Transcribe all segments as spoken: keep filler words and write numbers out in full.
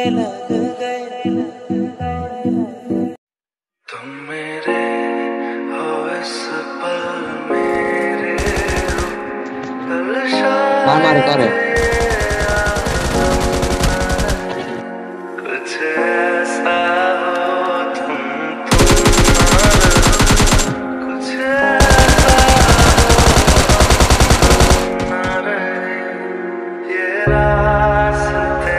तुम मेरे हो इस पल मेरे हो कल शायद कुछ ऐसा हो तुम तुम कुछ ऐसा हो ना रहे ये रास्ते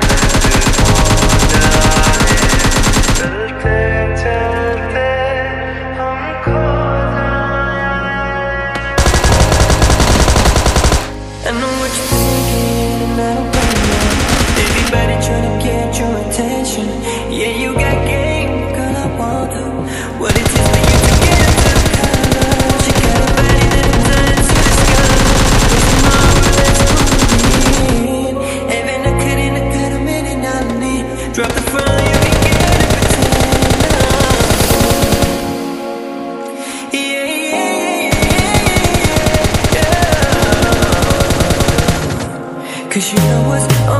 चलते चलते हम खो जाए। I know what you're thinking and I don't blame you. Everybody trying to get your attention. Yeah, you got game, girl, I wonder what it is for you to get into the colors. You got a body that turns to the sky. Tomorrow let's move in. Even I couldn't have cut a minute on me. Drop the front, you can get it pretend. Yeah, yeah, yeah, yeah, yeah. Cause you know what's on